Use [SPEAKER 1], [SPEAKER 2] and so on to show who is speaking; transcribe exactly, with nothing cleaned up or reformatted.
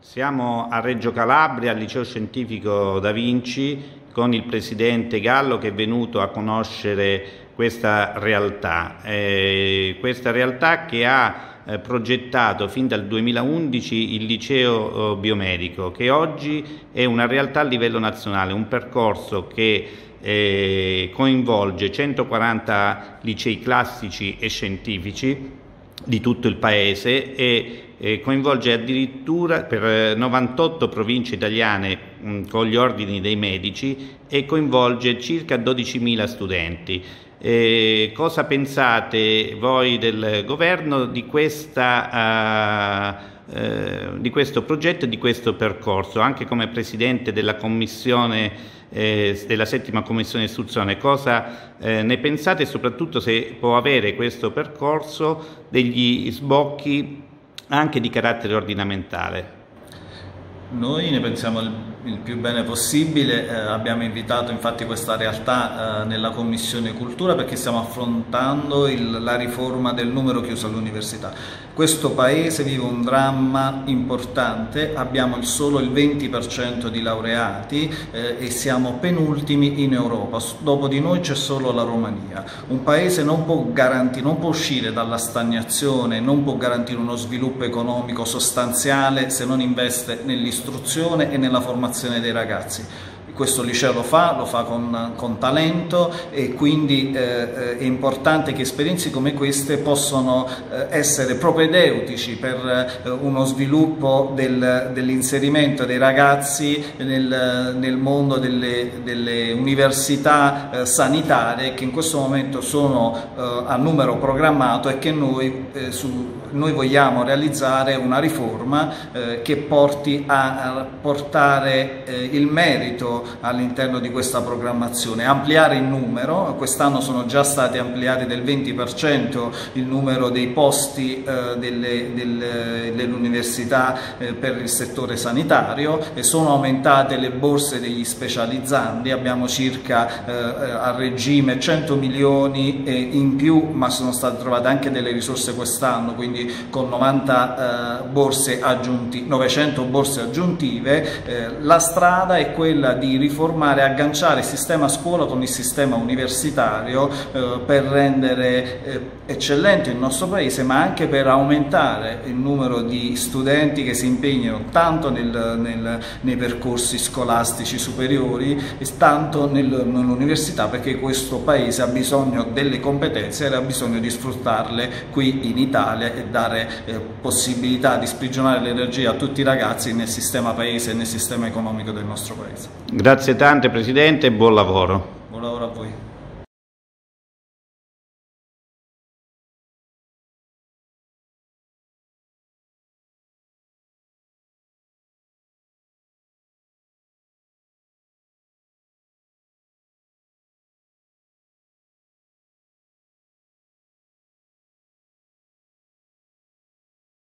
[SPEAKER 1] Siamo a Reggio Calabria, al Liceo Scientifico Da Vinci, con il Presidente Gallo che è venuto a conoscere questa realtà, eh, questa realtà che ha eh, progettato fin dal duemilaundici il Liceo eh, Biomedico, che oggi è una realtà a livello nazionale, un percorso che eh, coinvolge centoquaranta licei classici e scientifici di tutto il Paese e eh, coinvolge addirittura per novantotto province italiane mh, con gli ordini dei medici e coinvolge circa dodicimila studenti. Eh, cosa pensate voi del governo di, questa, uh, uh, di questo progetto e di questo percorso? Anche come Presidente della Commissione Eh, della settima commissione di istruzione, cosa eh, ne pensate e soprattutto se può avere questo percorso degli sbocchi anche di carattere ordinamentale?
[SPEAKER 2] Noi ne pensiamo il, il più bene possibile, eh, abbiamo invitato infatti questa realtà eh, nella Commissione Cultura perché stiamo affrontando il, la riforma del numero chiuso all'università. Questo Paese vive un dramma importante, abbiamo il solo il venti per cento di laureati eh, e siamo penultimi in Europa, dopo di noi c'è solo la Romania. Un Paese non può garantire, non può uscire dalla stagnazione, non può garantire uno sviluppo economico sostanziale se non investe nell'istruzione istruzione e nella formazione dei ragazzi. Questo liceo lo fa, lo fa con, con talento e quindi eh, è importante che esperienze come queste possano eh, essere propedeutici per eh, uno sviluppo del, dell'inserimento dei ragazzi nel, nel mondo delle, delle università eh, sanitarie che in questo momento sono eh, a numero programmato e che noi, eh, su, noi vogliamo realizzare una riforma eh, che porti a, a portare eh, il merito all'interno di questa programmazione, ampliare il numero. Quest'anno sono già stati ampliati del venti per cento il numero dei posti eh, delle, delle, dell'università eh, per il settore sanitario e sono aumentate le borse degli specializzandi, abbiamo circa eh, a regime cento milioni eh, in più, ma sono state trovate anche delle risorse quest'anno, quindi con novanta eh, borse aggiuntive, novecento borse aggiuntive. Eh, la strada è quella di riformare, agganciare il sistema scuola con il sistema universitario eh, per rendere eh, eccellente il nostro Paese, ma anche per aumentare il numero di studenti che si impegnano tanto nel, nel, nei percorsi scolastici superiori e tanto nel, nell'università, perché questo Paese ha bisogno delle competenze e ha bisogno di sfruttarle qui in Italia e dare eh, possibilità di sprigionare l'energia a tutti i ragazzi nel sistema Paese e nel sistema economico del nostro Paese.
[SPEAKER 1] Grazie tante Presidente e buon lavoro.